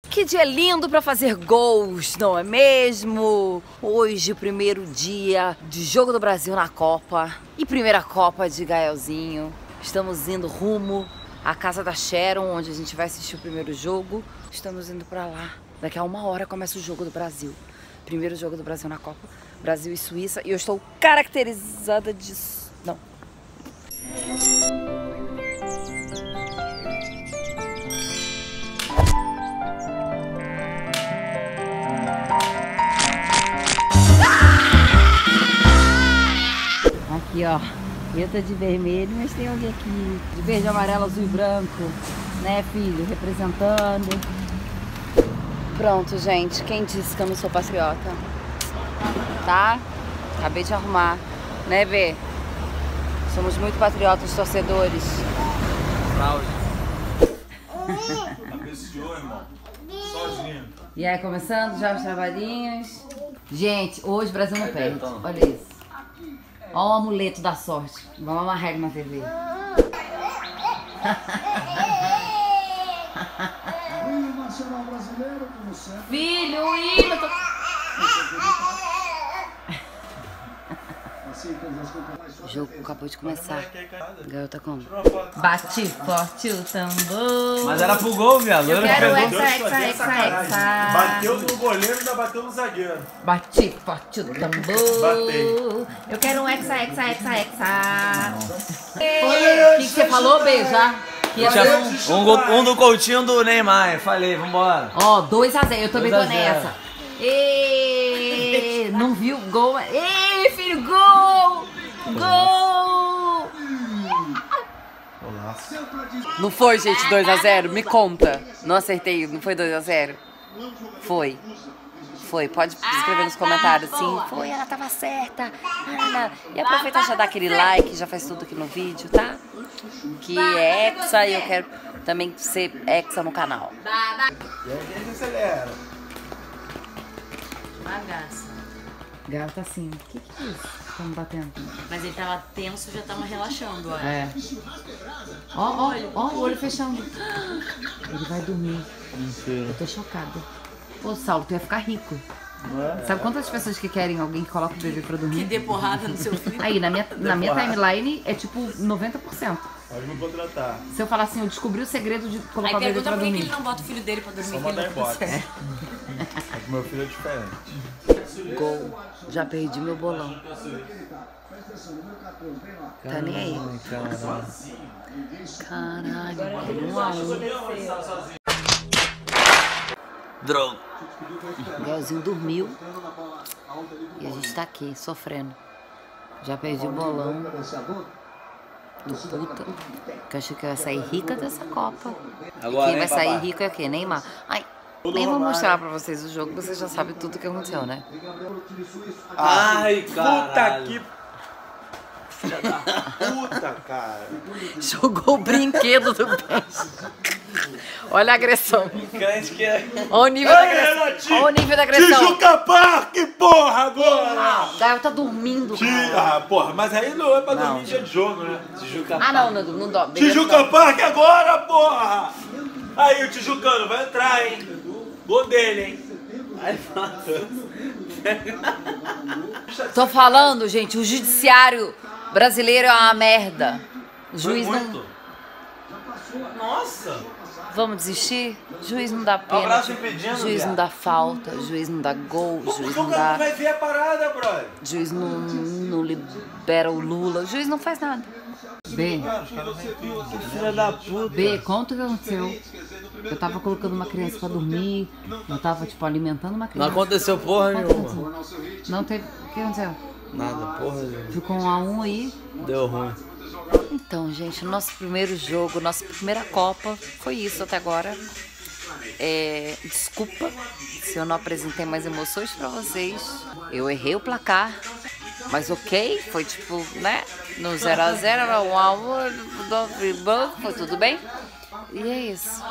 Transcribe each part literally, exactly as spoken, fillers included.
Que dia lindo para fazer gols, não é mesmo? Hoje, primeiro dia de Jogo do Brasil na Copa e primeira Copa de Gaelzinho. Estamos indo rumo à casa da Sharon, onde a gente vai assistir o primeiro jogo. Estamos indo para lá. Daqui a uma hora começa o Jogo do Brasil. Primeiro Jogo do Brasil na Copa, Brasil e Suíça. E eu estou caracterizada disso. Não. Aqui, ó, eu tô de vermelho, mas tem alguém aqui de verde, amarelo, azul e branco, né, filho? Representando. Pronto, gente, quem disse que eu não sou patriota? Tá? Acabei de arrumar, né, Bê? Somos muito patriotas, torcedores. Fraude. Apreciou, irmão. Sozinho. E aí, começando já os trabalhinhos. Gente, hoje o Brasil não perde. Olha isso. Olha o amuleto da sorte. Vamos amarrar ele na T V. Filho, o hino. Tô... O jogo acabou de começar. Garota como? Bate forte o tambor. Mas era pro gol, viado. Eu quero hexa, hexa, hexa, hexa. Bateu no goleiro e ainda bateu no zagueiro. Bate forte o tambor. Batei. Eu quero um hexa, hexa, hexa, hexa. O que, que você falou, Beija? Um, gol, um do Coutinho do Neymar. Falei, vambora. Ó, dois a zero. Eu também tô nessa. E não viu? Gol. Ê, filho, gol! Gol! Não foi, gente, dois a zero? Me conta. Não acertei, não foi dois a zero? Foi. Foi, pode escrever nos comentários sim. Foi, ela tava certa. E aproveita e já dá aquele like, já faz tudo aqui no vídeo, tá? Que é Hexa e eu quero também ser Hexa no canal. E aí, quem que acelera? Bagaça. Gato tá assim, o que que é isso? Estamos batendo. Mas ele tava tenso, já tava relaxando, olha. É. Ó, ó, ó, o olho fechando. Ele vai dormir. Mentira. Eu tô chocada. Pô, Saulo, tu ia ficar rico. Não é? Sabe quantas pessoas que querem alguém que coloca o bebê pra Que dormir? dê porrada no seu filho. Aí, na minha, na minha timeline é tipo noventa por cento. Pode me contratar. Se eu falar assim, eu descobri o segredo de colocar Aí o bebê pergunta pra por que dormir. ele não bota o filho dele pra dormir. Só que mandar ele não embora. consegue. É que meu filho é diferente. Gol. Já perdi meu bolão. Tá nem aí. Caralho, um a um. Droga. O Gaelzinho dormiu e a gente tá aqui, sofrendo. Já perdi o bolão do puta, que eu achei que eu ia sair rica dessa Copa. Agora, E quem vai hein, sair papai? rico é quem? Neymar. Ai, nem vou mostrar pra vocês o jogo, vocês já sabem tudo o que aconteceu, né? Ai, Puta caralho. que... Filha da puta, cara. Jogou o brinquedo do peixe. Olha a agressão. Crente que é... Olha o nível da Ei, agressão. Renatinho, Olha o nível da agressão. Tijuca Park, porra, agora! Gael tá dormindo, Ti- cara. Ah, porra, mas aí não é pra Não. dormir dia de jogo, né? Tijuca. Ah, não, não, não dó. Tijuca Park agora, porra! Aí, o Tijucano vai entrar, hein? Gol dele, hein? Ai, mano. Tô falando, gente, o judiciário brasileiro é uma merda. O juiz Foi não... muito. Nossa! Vamos desistir? Juiz não dá Abraço pênalti, impedindo, juiz viado. não dá falta, juiz não dá gol, Como juiz como não que ela dá... vai ver a parada, brother? Juiz não, não libera o Lula, o juiz não faz nada. B, Filha da puta. B, conta o que aconteceu. Eu tava colocando uma criança pra dormir, eu tava, tipo, alimentando uma Não criança. aconteceu porra Conta o que nenhuma. aconteceu. Não teve... O que aconteceu? Nada, porra nenhuma. Ficou um a um aí. Deu ruim. Então, gente, o nosso primeiro jogo, nossa primeira Copa, foi isso até agora. É, desculpa se eu não apresentei mais emoções pra vocês. Eu errei o placar, mas ok, foi tipo, né? No zero a zero, um a um, foi tudo bem. E é isso.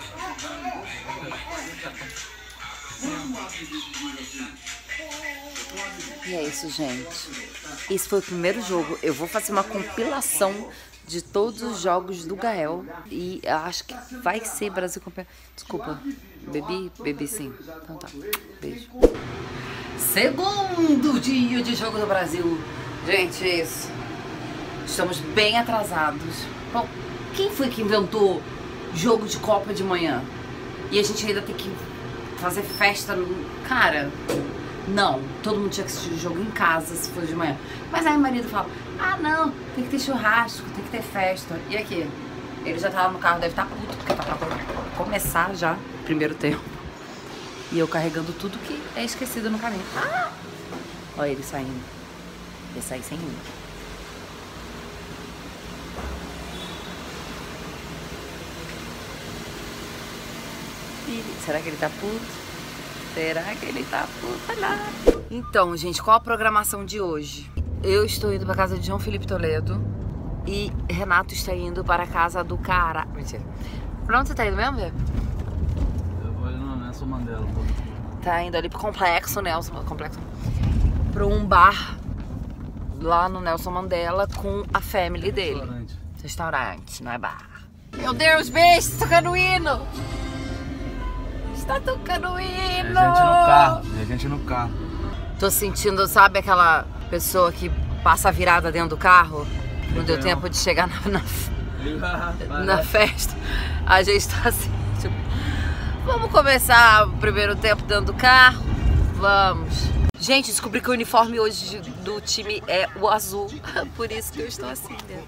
E é isso, gente. Esse foi o primeiro jogo. Eu vou fazer uma compilação de todos os jogos do Gael. E eu acho que vai ser Brasil campeão. Desculpa. Bebi? Bebi sim. Então tá. Beijo. Segundo dia de Jogo do Brasil. Gente, é isso. Estamos bem atrasados. Bom, quem foi que inventou jogo de Copa de manhã? E a gente ainda tem que fazer festa no... Cara, não. Todo mundo tinha que assistir o jogo em casa se for de manhã. Mas aí o marido fala, ah não, tem que ter churrasco, tem que ter festa. E aqui? Ele já tava no carro, deve estar puto, porque tá pra começar já, primeiro tempo. E eu carregando tudo que é esquecido no caminho. Ah! Olha ele saindo. Ele sai sem mim. Será que ele tá puto? Será que ele tá puto? Olha lá. Então, gente, qual a programação de hoje? Eu estou indo pra casa de João Felipe Toledo e Renato está indo para a casa do cara. Mentira. Pra onde você tá indo mesmo, Vê? Eu vou ali no Nelson Mandela. Tá indo ali pro complexo, Nelson, complexo. Pra um bar lá no Nelson Mandela com a family dele. Restaurante. Restaurante, não é bar. Meu Deus, beijo, tá tocando o hino. Está tocando o hino. É gente no carro, é gente no carro. Tô sentindo, sabe aquela pessoa que passa a virada dentro do carro? Não deu tempo de chegar na, na, na festa. A gente tá assim, tipo, vamos começar o primeiro tempo dentro do carro? Vamos. Gente, descobri que o uniforme hoje do time é o azul. Por isso que eu estou assim, né?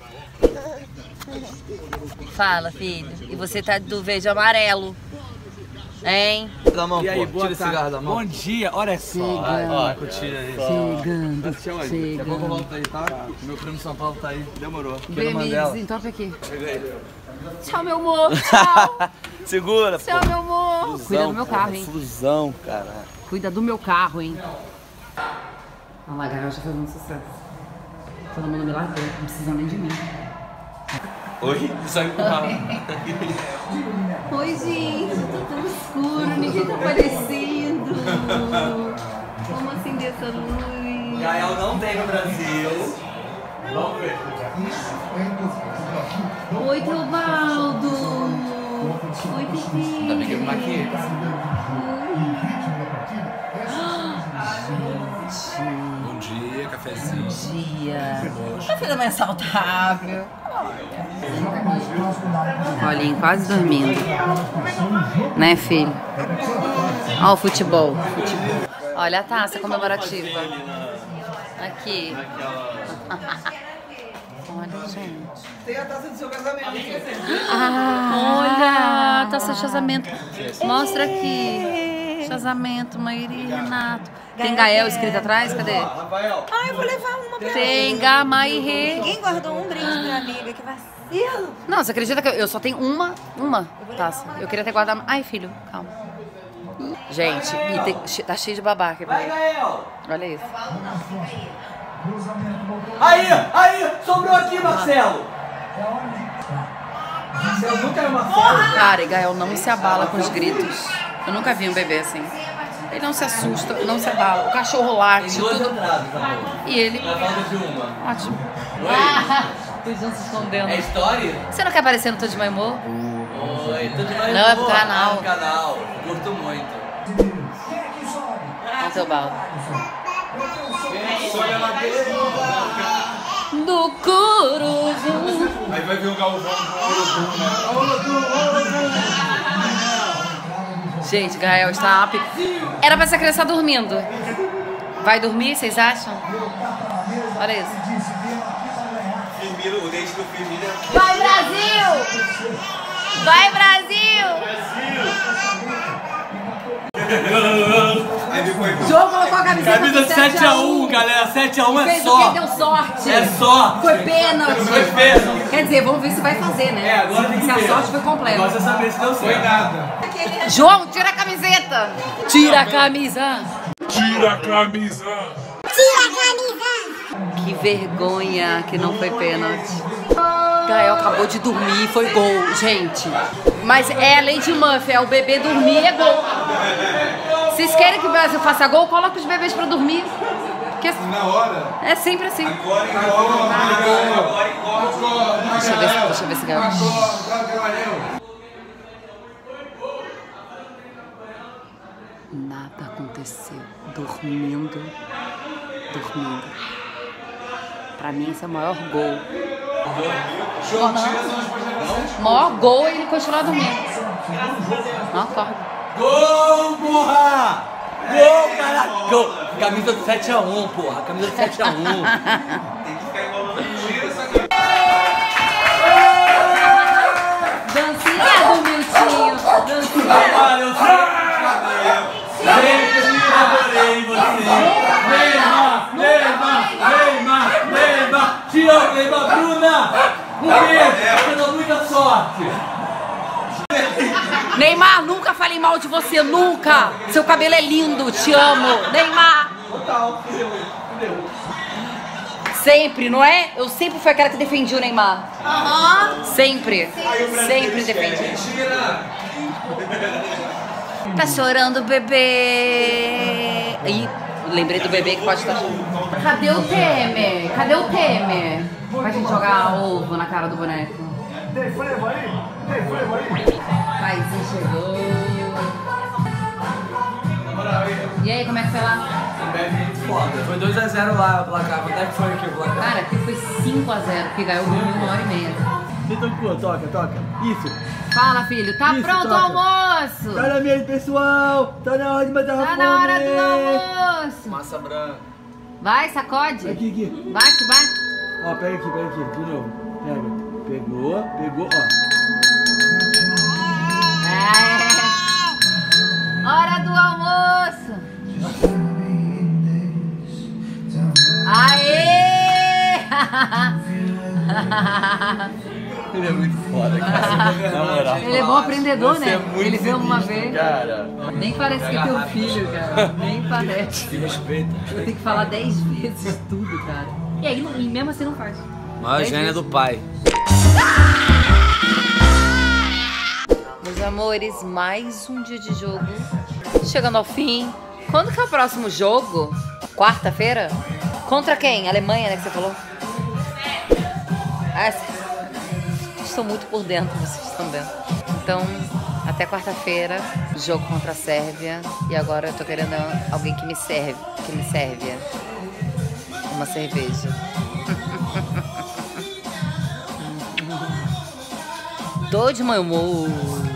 Fala, filho. E você tá do verde e amarelo. Hein? Da mão, E aí, pô. boa Tira o tarde. cigarro da mão. Bom dia, olha só. Ai, ó, curtida aí. Chegando, Daqui a pouco eu chegando. volto aí, tá? Meu primo de São Paulo tá aí. Demorou. Bem, Mandela. então tá aqui. Chega aí. Tchau, meu amor. Tchau. Segura, Tchau, meu amor. Cuida do meu carro, hein? Fusão, cara. Cuida do meu carro, hein? Olha lá, a Gael já fez um sucesso. Todo mundo me largou, não precisa nem de mim. Oi? Saiu com o carro. Oi, gente, tá tão escuro, ninguém tá aparecendo. Vamos acender essa luz. Gael não tem no Brasil. Vamos ver. Oi, Teobaldo. Oi, Pipi. Ainda bem que eu me maquiei. Bom dia, cafezinho. Bom dia. Café da manhã saudável. Olhem, quase dormindo. Né, filho? Olha o futebol. futebol. Olha a taça comemorativa. Aqui. Olha, gente. Tem a taça do seu casamento. Ah, olha, a taça de casamento. Mostra aqui. Casamento, Maíri e Renato. Tem Gael escrito atrás? Cadê? Rafael. Ah, eu vou levar uma pra Tem Gamairê. Ninguém guardou um brinde pra amiga, que vacilo. Não, você acredita que eu só tenho uma, uma taça? Eu queria ter guardado... Ai, filho, calma. Gente, e tem... tá cheio de babaca. Vai, Gael. Olha isso. Aí, aí, sobrou aqui, Marcelo. Marcelo nunca é Marcelo. Cara, e Gael não se abala com os gritos. Eu nunca vi um bebê assim. Ele não se assusta, não se abala. O cachorro late, Tem duas tudo. entradas, amor. E ele... Na falta de uma. Ótimo. Oi. Os João se escondendo. É história? Você não quer aparecer no Tô de Mau Humor? Oi, tudo mais Não, é pro boa. canal. Ah, no canal. Curto muito. Olha o teu balde. Do Curuzu. Aí vai ver o Galvão. Gente, Gael está up. Era pra essa criança dormindo. Vai dormir, vocês acham? Olha isso. Firmino, o dente do Firmino é... Vai, Brasil! Vai, Brasil! Aí depois... João colocou a camiseta Camisa do sete a um, galera. sete a um é Fez o só. que? Deu sorte. É só. Foi pênalti. Foi pênalti. Quer dizer, vamos ver se vai fazer, né? É, agora tem que Se a ver. sorte foi completa. Agora você saber se deu certo. Foi nada. João, tira a camiseta. Tira a camisa. Tira a camisa! Que vergonha que não foi pênalti. Gael acabou de dormir e foi gol, gente. Mas é a lei de Murphy, é o bebê dormir é gol. Vocês querem que o Brasil faça gol? Coloca os bebês pra dormir. Porque Na hora. é sempre assim. Agora igual. Agora igual. Deixa eu ver, se- deixa eu ver se Gael. Nada aconteceu. Dormindo. Dormindo. Pra mim, esse é o maior gol. O maior gol é ele continuar dormindo. Não acorda. Gol, porra! Gol, cara! Gol! Camisa do sete a um, porra. Camisa do sete a um. Dancinha do Miltinho. Dancinha. Valeu, sempre adorei você. Neymar, Neymar, Neymar, Neymar. Te amo, Neymar. Bruna, um beijo. Você deu muita sorte. Neymar, nunca falei mal de você, nunca. Seu cabelo é lindo, te amo. Neymar. Sempre, não é? Eu sempre fui aquela que defendia o Neymar. Aham. Sempre. Sempre defendi. Tá chorando, bebê. Ih, lembrei do bebê que pode estar chorando. Cadê o Temer? Cadê o Temer? Pra gente jogar ovo na cara do boneco. Tem frevo aí? Tem frevo aí? Paizinho chegou. E aí, como é que foi lá? Foda. Foi dois a zero lá o placar. Quanto é que foi aqui o placar? Cara, aqui foi cinco a zero, porque ganhou uma hora e meia. Então, toca, toca. Isso. Fala, filho, tá Isso, pronto o toca. almoço? Tá na mesa, pessoal. Tá na hora de matar a Tá fome. na hora do almoço. Massa branca. Vai, sacode. Aqui, aqui. Bate, bate. Ó, pega aqui, pega aqui. De novo. Pega. Pegou, pegou, ó. É. Hora do almoço. Aê! Ele é muito foda, cara. Na moral. Ele é bom aprendedor, Você né? é muito Ele viu uma sinistro, vez. Cara. Nem parece que é teu filho, cara. Nem parece. Que respeito. Eu tenho que falar dez vezes tudo, cara. E aí, não- e mesmo assim não faz. Maior Dez gênia vezes. do pai. Meus amores, mais um dia de jogo chegando ao fim. Quando que é o próximo jogo? Quarta-feira? Contra quem? Alemanha, né, que você falou? Ah, estou muito por dentro, vocês estão vendo. Então, até quarta-feira, jogo contra a Sérvia. E agora eu tô querendo alguém que me serve, que me serve uma cerveja. Tô de mau humor.